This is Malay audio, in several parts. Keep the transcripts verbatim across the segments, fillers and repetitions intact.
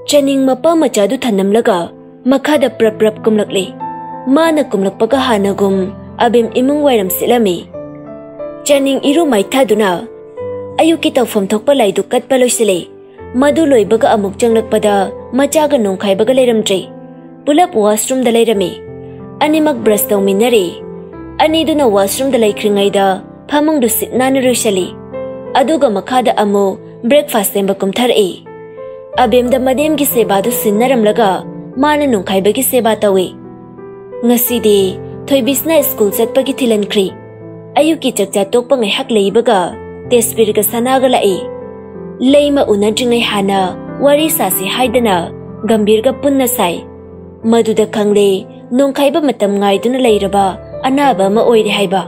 Chaning mapa machadu thanamlaga makhada prap prap kumlakli. Mana kumlakpaga hanagum abim imung wairam silami. Chaning iru maithaduna ayuki tawfam thokpa laidu katpa loisile. Madu loibaga amuk changlakpada machaga nongkhaibaga leiramdre. Pulap washroom da leirami. Animak brush tawminari. Aniduna washroom da laikringaida phamung du sitnani rushali. Aduga makhada amu breakfast temba kumthari. Abim da madem gi seba du sinnaramlaga mana nongkhaibagi seba tawi. Ngasidi thoibisna school chatpagi thilankri. Ayuki chakcha tokpa ngai hak leibaga tespir ga sanaga lai. Leima unadringai hana wari sasi haidana gambir ga punna sai. Maduda khangle nongkhaiba matam ngaiduna leiraba anaba ma oire haiba.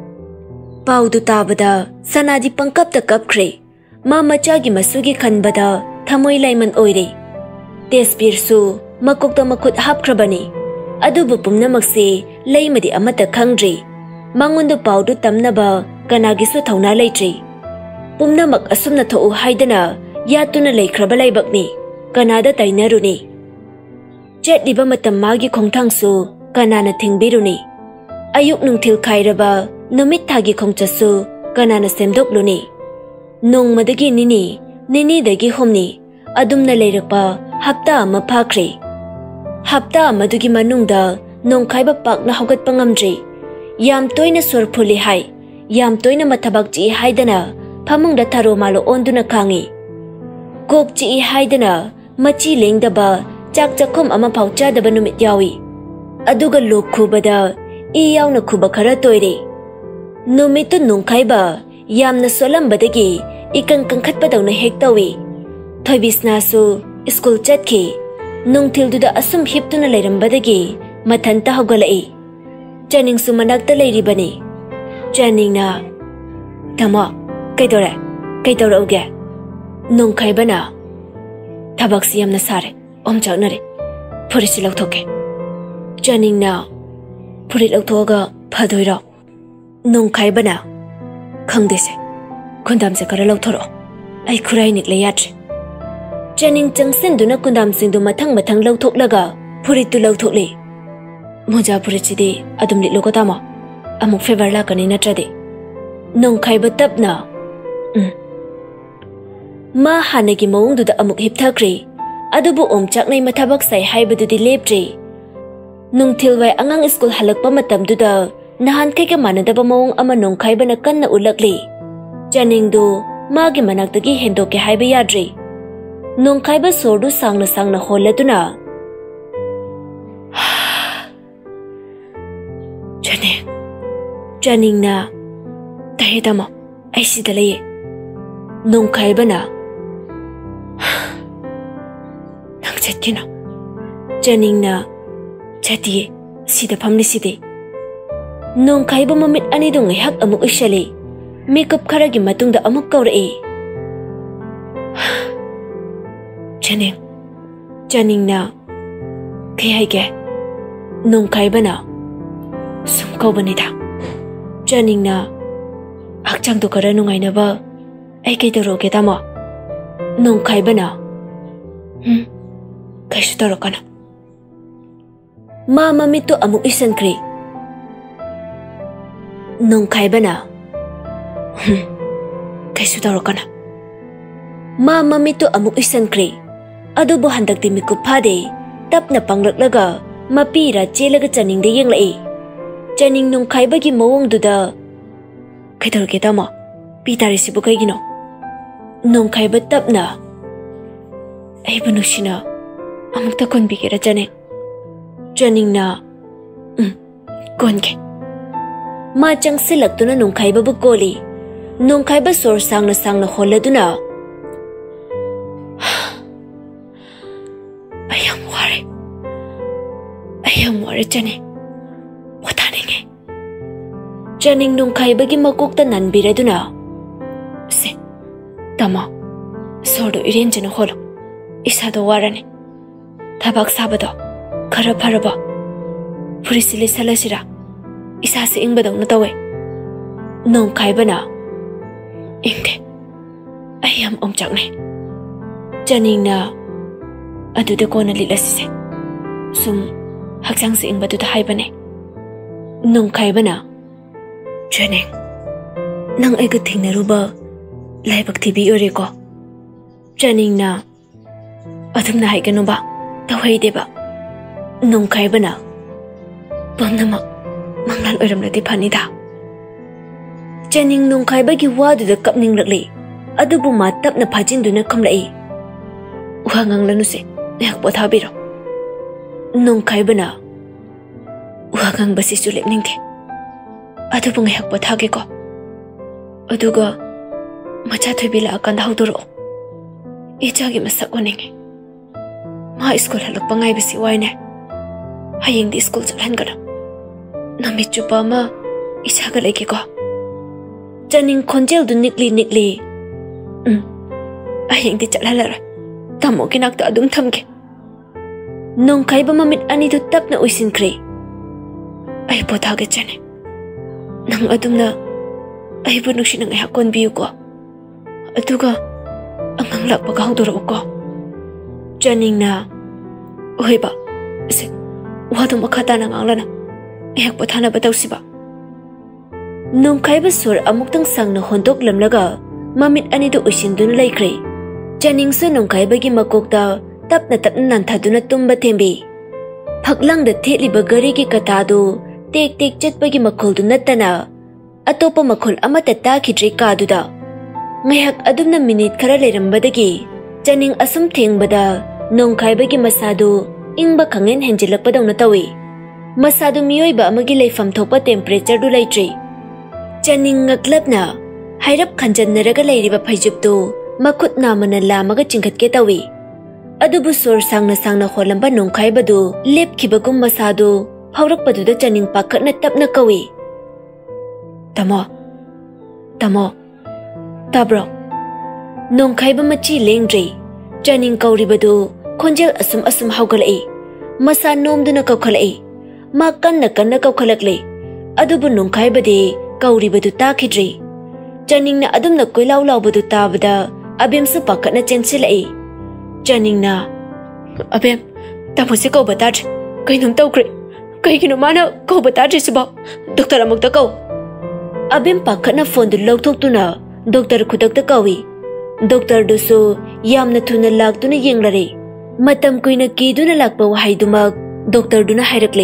Paudu tabada sanadi pangkap ta kapkhre. Ma machagi masugi khanbada thamoi laiman oire. Tespir su makokta makhut hapkhrabani. Adubu pumnamakse leimadi amata khangdre. Mangundu paudu tamnaba kanagisu thauna leitri. Pumnamak asumna thau haidana yatuna leikraba laibakni. Kanada tainaruni. Chetliba matam magi khongthangsu kanana thingbiruni. Ayuk nungthil khairaba numit thagi khongchasu kanana semdokluni. Nongmadagi nini nini dagi homni adumna leirakpa hapta ama phakre. Hapta amadugi manungda nongkhaiba pakna hogatpa ngamdre. Yam toina sorphuli hai. Yam toina mathabak chi haidana phamungda tharo malo onduna khangi. Kok chi haidana machi lengdaba chak chakhom ama phaucha daba numit yawi. Aduga lok khubada i yauna khuba khara toire. Numitu nongkhaiba yamna solambadagi ikang kangkhatpa dawna hektawi. Thoibisna su school chatkhi. Nungthilduda asum hiptuna leirambadagi mathanta hogalai. Chaning su manakta leiribani. Chaning na tamo kaidore kaidorauge. Nongkhaibana thabaksi yamna sare omchaknare. Phurisi lauthoke. Chaning na phurit lauthoga phadoiro. Nongkhaibana khangdese khundamse kara lauthoro. Ai khurai nikle yatre. Chaning changsenduna kundam singdu mathang mathang lauthoklaga phuritu lauthokle. Moja phurichidi adum litloga tama amuk favor la kani natrade. Nongkhaiba tapna um ma hanagi mawungduda amuk hipthakre. Adubu omchaknai mathabak sai haibadudi leptre. Nungthilwai angang school halakpa matamduda nahan kaiga manadaba mawung ama nongkhaibana kanna ulakle. Chaningdu magi manaktagi hendoke haiba yadre. Nongkhaiba sordu sangna sangna holaduna Chaning Chaning na tahitama ai sida leye. Nongkhaibana nang chatkina. Chaning na chatiye sida phamni side. Nongkhaiba mamit ani dong hak amuk ishale. Makeup kharagi matungda amuk kaurae. Chaning Chaning na kai haige. Nongkhaibana sum kaubanida. Chaning na hakchang to kara nungainaba ai kai toroge tama. Nongkhaibana hmm kaisu torokana. Ma mamito amuk isankri. Nongkhaibana hmm kaisu torokana. Ma mamito amuk isankri. Adubo handakti mikup phade tapna panglaklaga mapira chelaga chaning de yenglai. Chaning nongkhaibagi mawongduda kaidorge tama pitarisibu kaigino. Nongkhaiba tapna aiba nushina amukta konbigera Chaning. Chaning na um konge. Ma changsilaktuna nongkhaiba bu koli. Nongkhaiba sor sangna sangna holaduna ayam ware ayam ware Chaning wataninge. Chaning nongkhaibagi makokta nanbiraduna se tama sordo irenjana holo isado warane. Thabak sabado khara pharaba phurisile salasira isase ingbadong natawe. Nongkhaibana ingde ayam omchakne. Chaning na अदुदा कोना लिलसिसे सुम हक्सांग से इंगबदुदा हाइबने नोंग खाइबना चने नंग एग थिंगनरुबा लाइबक थिबी ओरेको चनिंगना अदुमना हाइगनुबा तवैदेबा नोंग खाइबना पमनमा मंगलाल ओरमलदि फनिदा चनिंग नोंग खाइबगी वादुदा कपनिंगलकले अदुबु मा तपना फाजिंदुना खमलाई वा nganglanu se yak pothabiro nong khaibana wa gang basi su lepning the adu bung yak pothage ko aduga macha thibila kan dauduro echagi masak oning ma school halak pangai basi waine hayeng di school chalan gara nami chupa ma isaga leke ko janing khonjel du nikli nikli um hayeng di chalala tamo kinakta adum thamke nong khaiba mamit ani du tapna uisin kre ai potha ge chane nang adumna ai bu nuksi nang ha kon biu ko atuga angang lak pa gaung doro ko chaning na oiba se wadu makhata nang anglana ek potha na batau siba nong khaiba sur amuktang sang na hondok lamlaga mamit ani du uisin dun lai kre chaning su nong khaibagi makokta tapna tapna nanthaduna tumba thembi phaklang da theliba gari ki kata du tek tek chatpagi makhol du natana atopa makhol amata ta khidri ka du da ngayak adumna minute khara lerambadagi chaning asum thengbada nong khaibagi masadu ingba khangen henjilak padawna tawi masadu miyoiba amagi leifam thokpa temperature du laitri chaning ngaklapna hairap khanjan naraga leiriba phaijup tu makut namana lamaga chingkhat ke tawi adubu sor sangna sangna holamba nongkhai badu lep khibagum masadu phaurak padu da chaning pakhatna tapna kawi tamo tamo tabro nongkhai ba machi lengri chaning kauri badu khonjel asum asum haugalai masa nomduna kakhalai ma kanna kanna kakhalakle adubu nongkhai bade kauri badu takhidri chaning na adumna koilaw law badu tabada abem su pakatna chensilai chaning na abem tamo se ko batar kai num tawkre kai kino mana ko batar siba doctor amuk ta ko abem pakatna phone du lokthok tuna doctor khudak ta kawi doctor du su yamna thuna lak tuna yenglare matam kuina ki duna lakpa wahai dumak doctor duna hairakle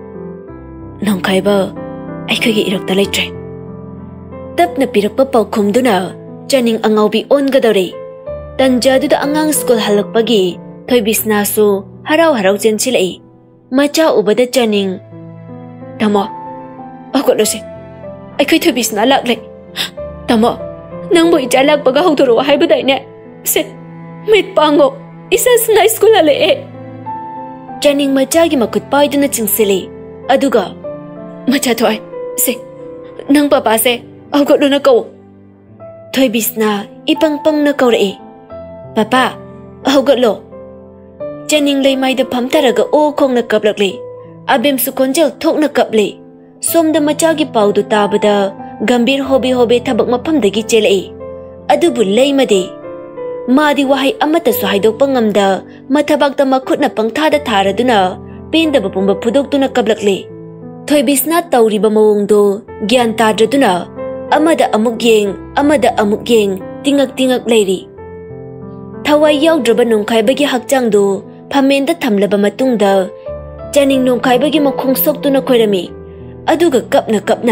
nong khaiba ai khagi irakta laitre tapna pirakpa paukhum duna chaning angaubi on gadore tanjadu da angang school halakpagi thoibisna su harau harau chenchilai macha ubada chaning tamo akolo se ai khai thoibisna lakle tamo nang boi jalak baga hawdoro haibadai ne se mit pango isa sna school ale e chaning macha gi makut paiduna chingsile aduga macha thoi se nang papa se akolo na ko thoibisna ipang pang na kaure papa haugatlo chaning leimai da phamtaraga o khong na kaplakle abem su konjel thok na kaple somda macha gi paudu tabada gambir hobi hobe thabak mafam dagi chelai adubu leimade madi wahai amata su haidok pangamda mathabak ta makhut na pangtha da tharaduna penda bapumba phudok tuna kaplakle thoibisna tawriba mawong do gyan tadraduna amada amuk yeng amada amuk yeng tingak tingak leiri thawai yaudraba nongkhai bagi hakchang do phamenda thamlaba matungda chaning nongkhai bagi makhong sok tuna khoirami aduga kapna kapna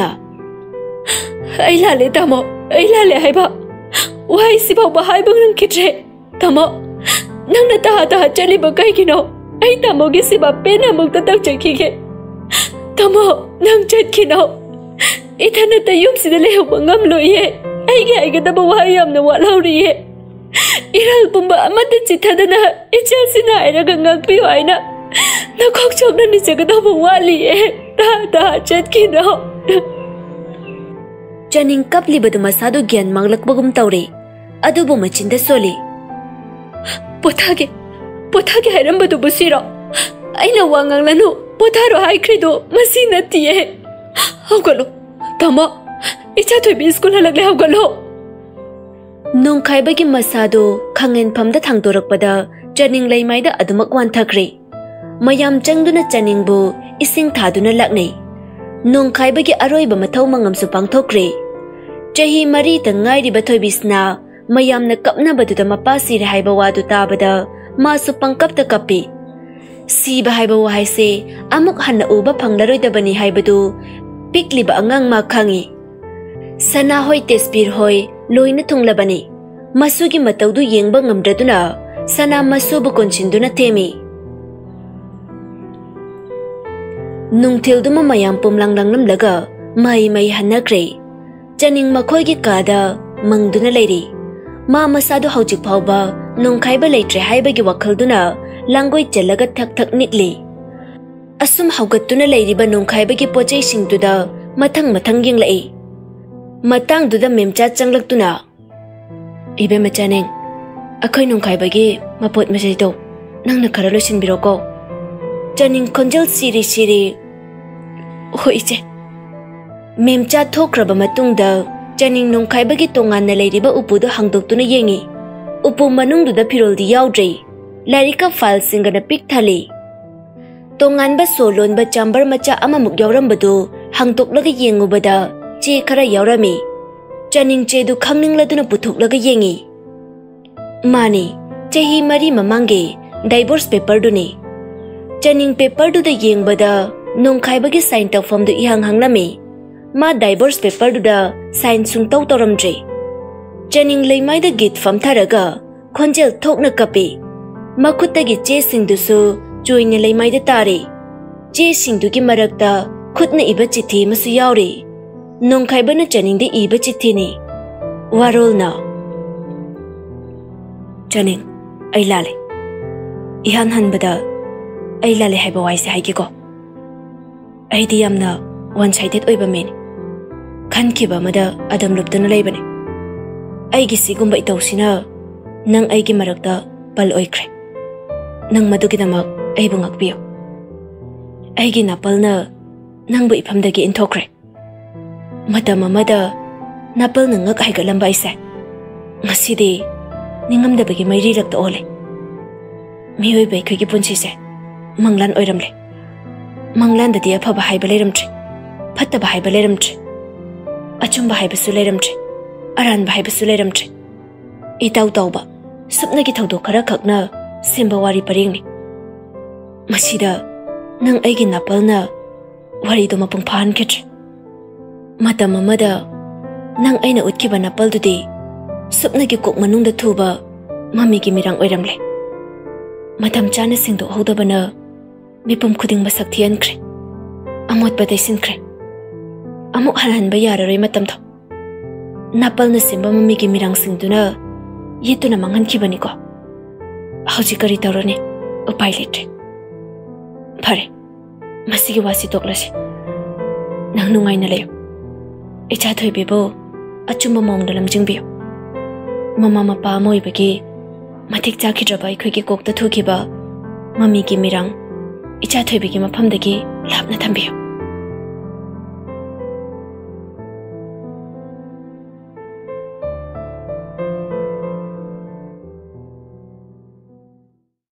ai lale tamo ai lale haiba wai sibau ba hai bang nang kitre tamo nang na ta ta chali ba kai kino ai tamo gi siba pena muk ta tak chaki ke tamo nang chat kino ithana ta yum sida le hobangam lo ye ai ge ai ge da ba wai yam na wa lauri ye iral pumba amata chithadana icha sina ira gangak pi aina na khok chok na ni jaga da ba wali ye ta ta chat kino chaning kapli badu masadu gyan manglak bagum tawre adubu machinda soli pothage pothage hairam badu busiro aina wangang lanu potharo haikrido masina tiye hawgalo tama icha thoi bi school halagle hawgalo nongkhai bagi masado khangen phamda thangdorak pada Chaning leimaida adumak wanthakre. Mayam changduna chaningbu ising thaduna laknei. Nong khaibagi aroiba mathau mangamsu pangthokre. Chahi mari ta ngairiba thoibisna mayamna kapnabaduda mapasi haiba wadu tabada masu pangkapta kapi. Siba haiba wahaise amuk hanna uba phanglaroidabani haibadu pikliba angang ma khangi. Sana hoi tespir hoi loina thunglabani. Masugi mataudu yengba ngamdraduna sana masubu konchinduna themi. Nungthilduma mayam pumlanglang lamlaga mai mai hanakre. Chaning makhoigi kada mangduna leiri. Ma masadu haujik phauba nungkhaiba leitre haibagi wakhalduna langoi chalaga thak thak nikli. Asum haugattuna leiriba nungkhaibagi pochai singduda mathang mathang yenglai. Matang duda memcha changlaktuna. Ibe machaneng, akhoi nungkhaibagi mapot masai do nangna khara loisinbiroko. Chaning khonjal siri siri. Hoi che. Memcha thokraba matungda Chaning nungkhaibagi tonganna leiriba upuda hangdoktuna yengi. Upu manungduda phiroldi yaudrei. Larika file singana pik thali. Tongan ba solon ba chamber macha amamuk yaurambadu hangtoklaga yengubada che khara yaurami. Chaning che du khangningladuna puthoklaga yengi. Mani chahi mari mamange divorce paper duni. Chaning paper du da yengbada nungkhaibagi sign tawfam du ihang hanglami. Ma divorce paper du da sign sung taw toramdre. Chaning leimai da git fam tharaga khonjel thokna kapi. Makutagi che singdusu joina leimai da tare. Che singdugi marakta khutna iba chithi masu yauri. Nongkhaibana chaning da iba chithi ni. Warol na. Chaning, ay lale. Ihan hanbada ay lale haiba waise haigi ko. Ay di yamna one-sided oiba meni. Khan kiba mada adam luptana laibane. Ay gisi gumba itaw sina nang ay gimarakta pal oikre. Nang madugidamak ay bungakbiyo. Ay ginapal na nang ba ipamdagi intokre. Madama mada napal na ngak ay galamba isa. Ngasidi ningamdabagi may rilak ta ole. Miyoy bay ko'y gipunsise manglan oiramle. Manglan da diya pa bahay balayramtre. Patta bahay balayramtre. Achum bahay basulayramtre. Aran bahay basulayramtre. Itaw taw ba supna gitawdo kara kakna simba wari paringni. Masida nang ay ginapal na wari do mapungpahan ketre. Mata mamada nang ay nautkiba napal do di supna gikok manung da tuba mami gimirang oiramle. Matam chana singdo hoda bana mipum kuding masak tiyan kre. Amot batay sin kre. Amok halahan ba yararay matam to. Napal na simba mami gimirang singdo na yito na mangan kibani ko. Hauji kari tawro ni upay litre. Pare, masigi wasi toklasi. Nang nungay na layo. Ichathoy bibo at chumamong dalam jingbiyo. Mama mapa mo ibagi matik chakhidraba ikhoygi kokta thukiba mami gi mirang ichathoy bigi mafamdagi lapna thambiyo.